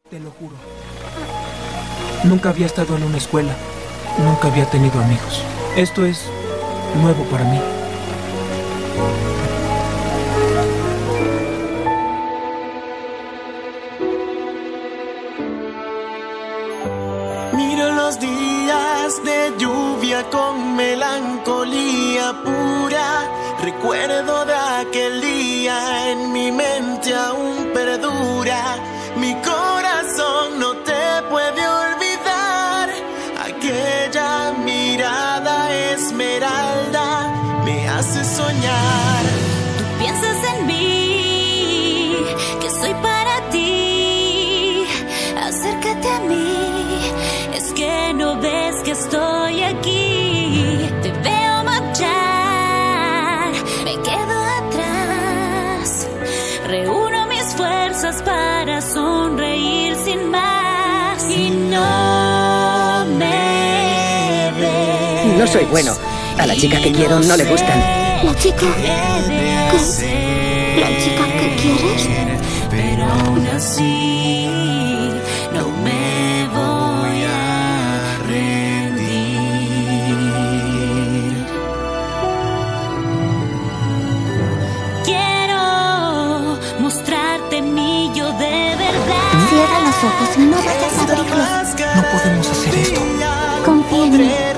Te lo juro. Nunca había estado en una escuela. Nunca había tenido amigos. Esto es nuevo para mí. Miro los días de lluvia con melancolía pura. Recuerdo de aquel día, en mi mente aún perdura. Mi corazón no te puede olvidar. Aquella mirada esmeralda me hace soñar. Tú piensas en mí, que soy para ti. Acércate a mí, es que no ves que estoy aquí. Te veo marchar, me quedo atrás. Reúno mis fuerzas para sonreír sin más. Y no me ves. No soy bueno. A la chica que quiero no le gustan. ¿La chica? ¿Qué? ¿La chica que quieres? Pero aún así no me voy a rendir. Quiero mostrarte mi yo de verdad. Cierra los ojos y no vayas a abrirlos. No podemos hacer esto. Confía en mí.